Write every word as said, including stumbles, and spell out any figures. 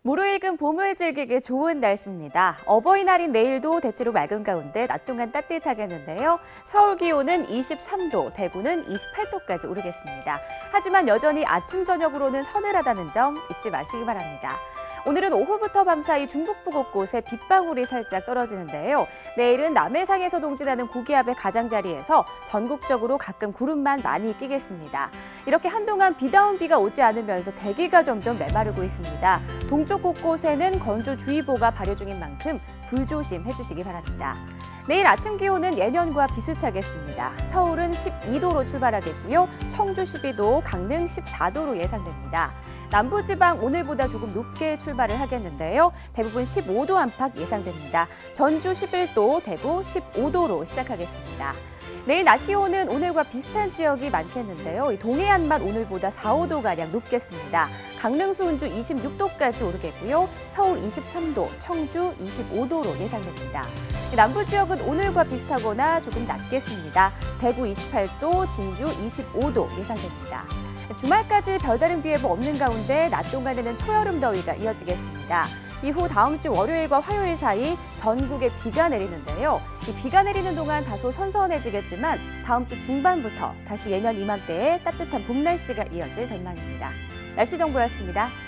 무르익은 봄을 즐기기 좋은 날씨입니다. 어버이날인 내일도 대체로 맑은 가운데 낮 동안 따뜻하겠는데요. 서울 기온은 이십삼 도, 대구는 이십팔 도까지 오르겠습니다. 하지만 여전히 아침, 저녁으로는 서늘하다는 점 잊지 마시기 바랍니다. 오늘은 오후부터 밤사이 중북부 곳곳에 빗방울이 살짝 떨어지는데요. 내일은 남해상에서 동진하는 고기압의 가장자리에서 전국적으로 가끔 구름만 많이 끼겠습니다. 이렇게 한동안 비다운 비가 오지 않으면서 대기가 점점 메마르고 있습니다. 동쪽 곳곳에는 건조주의보가 발효 중인 만큼 불조심해 주시기 바랍니다. 내일 아침 기온은 예년과 비슷하겠습니다. 서울은 십이 도로 출발하겠고요. 청주 십이 도, 강릉 십사 도로 예상됩니다. 남부지방 오늘보다 조금 높게 출발을 하겠는데요. 대부분 십오 도 안팎 예상됩니다. 전주 십일 도, 대구 십오 도로 시작하겠습니다. 내일 낮 기온은 오늘과 비슷한 지역이 많겠는데요. 동해안만 오늘보다 사, 오 도가량 높겠습니다. 강릉, 수은주 이십육 도까지 오르겠고요. 서울 이십삼 도, 청주 이십오 도로 예상됩니다. 남부 지역은 오늘과 비슷하거나 조금 낮겠습니다. 대구 이십팔 도, 진주 이십오 도 예상됩니다. 주말까지 별다른 비 예보 없는 가운데 낮 동안에는 초여름 더위가 이어지겠습니다. 이후 다음 주 월요일과 화요일 사이 전국에 비가 내리는데요. 이 비가 내리는 동안 다소 선선해지겠지만 다음 주 중반부터 다시 예년 이맘때의 따뜻한 봄 날씨가 이어질 전망입니다. 날씨 정보였습니다.